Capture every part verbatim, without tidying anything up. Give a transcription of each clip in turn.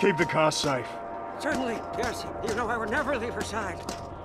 keep the car safe. Certainly, yes. You know I would never leave her side.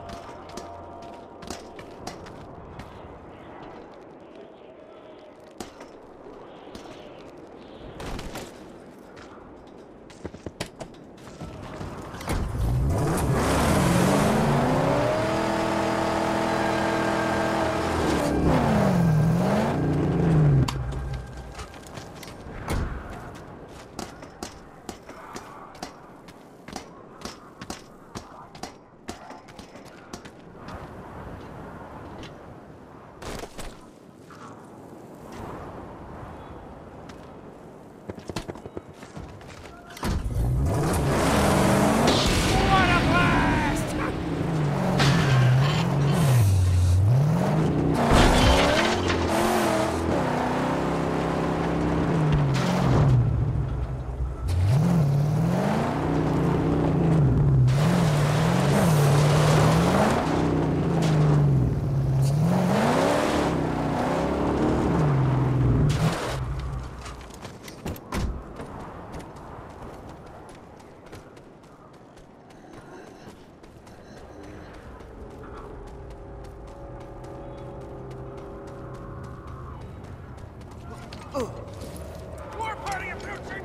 War party approaching!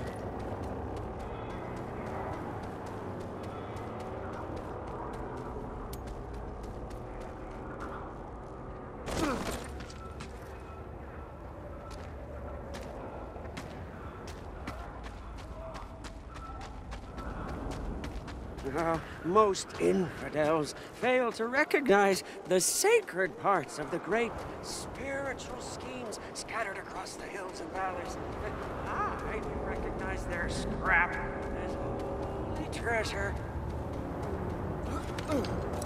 Uh, most infidels fail to recognize the sacred parts of the great spiritual schemes scattered across the hills and valleys. But I do recognize their scrap as holy treasure.